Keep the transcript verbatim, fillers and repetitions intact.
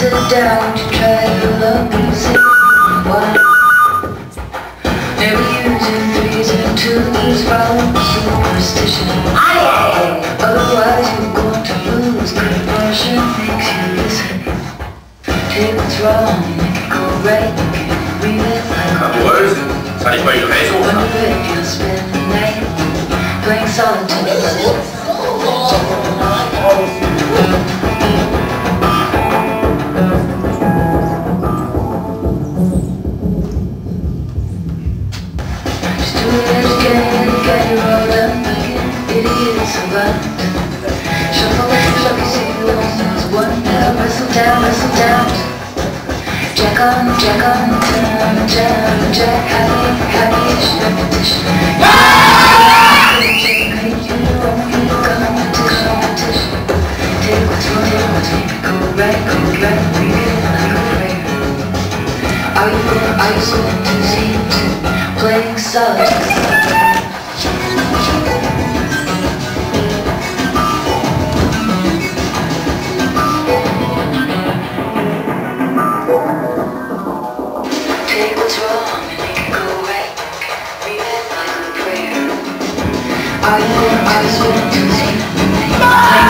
sit down to try to love music. One. Never using threes and twos from superstition. Otherwise you're going to lose. Compulsion makes you listen. Take what's wrong, make it go right. You can read it like a boys. Wonder if you'll spend the night playing solitaire. Down, whistle down. Jack on, jack on, turn, jam, jack, happy, happy-ish repetition. Competition. Take what's wrong, take what's make it go right, go right, read it like a prayer. Are you going, are you so enthusiastic, playing solitaire? Are you, are you so enthusiastic?